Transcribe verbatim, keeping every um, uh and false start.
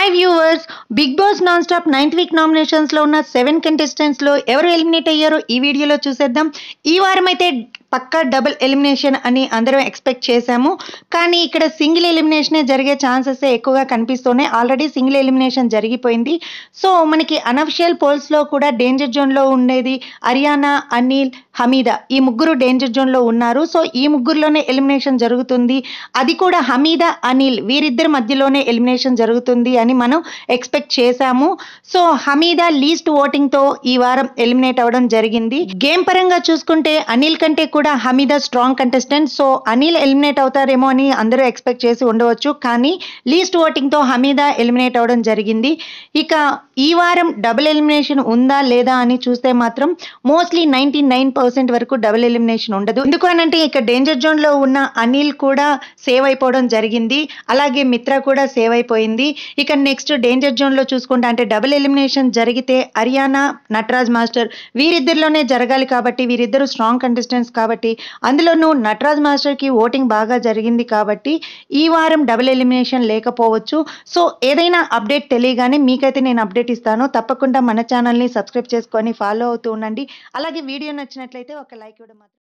Hi viewers, Bigg Boss non stop ninth week nominations లో ఉన్న seven contestants లో ఎవరు ఎలిమినేట్ అయ్యారో ఈ వీడియోలో చూసేద్దాం. ఈ వారం అయితే పక్కా డబుల్ ఎలిమినేషన్ అని అందరం ఎక్స్పెక్ట్ చేశాము. కానీ ఇక్కడ సింగిల్ ఎలిమినేషనే జరిగే ఛాన్సెస్ ఎక్కువగా కనిపిస్తున్నాయి. ఆల్రెడీ సింగిల్ ఎలిమినేషన్ జరిగిపోయింది. సో మనకి అనఫిషియల్ పోల్స్ లో కూడా డేంజర్ జోన్ లో ఉండేది అరియానా, అనిల్, హమీదా ఈ ముగ్గురు డేంజర్ జోన్ లో ఉన్నారు. సో ఈ ముగ్గురులోనే ఎలిమినేషన్ జరుగుతుంది. అది కూడా హమీదా, అనిల్ వీరిద్దరి మధ్యలోనే ఎలిమినేషన్ జరుగుతుంది అని మనం ఎక్స్పెక్ట్ చేశాము. సో హమీదా లీస్ట్ ఓటింగ్ తో ఈ వారం ఎలిమినేట్ అవ్వడం జరిగింది. గేమ్ పరంగా చూసుకుంటే అనిల్ కంటే కూడా Hamida strong contestant. So Anil eliminate అవుతారేమో అని అందరూ ఎక్స్పెక్ట్ చేసి ఉండవచ్చు. కానీ లీస్ట్ ఓటింగ్ తో హమీదా ఎలిమినేట్ అవ్వడం జరిగింది. ఇక ఈ వారం డబుల్ ఎలిమినేషన్ ఉందా లేదా అని చూస్తే మాత్రం మోస్ట్లీ నైన్టీ నైన్ పర్సెంట్ వరకు డబుల్ ఎలిమినేషన్ ఉండదు. ఎందుకు అనంటే ఇక డేంజర్ జోన్ లో ఉన్న అనిల్ కూడా సేవ్ అయిపోవడం జరిగింది. అలాగే మిత్ర కూడా సేవ్ అయిపోయింది. ఇక నెక్స్ట్ డేంజర్ జోన్ లో చూసుకుంటే అంటే డబుల్ ఎలిమినేషన్ జరిగితే అరియానా, నటరాజ్ మాస్టర్ వీరిద్దరిలోనే జరగాలి. కాబట్టి వీరిద్దరు స్ట్రాంగ్ కంటెస్టెంట్స్ కాబట్టి అందులోనూ నటరాజ్ మాస్టర్ కి ఓటింగ్ బాగా జరిగింది కాబట్టి ఈ వారం డబుల్ ఎలిమినేషన్ లేకపోవచ్చు. సో ఏదైనా అప్డేట్ తెలియగానే మీకైతే నేను అప్డేట్ ఇస్తాను. తప్పకుండా మన ఛానల్ని సబ్స్క్రైబ్ చేసుకొని ఫాలో అవుతూ ఉండండి. అలాగే వీడియో నచ్చినట్లయితే ఒక లైక్ ఇవ్వడం మాత్రం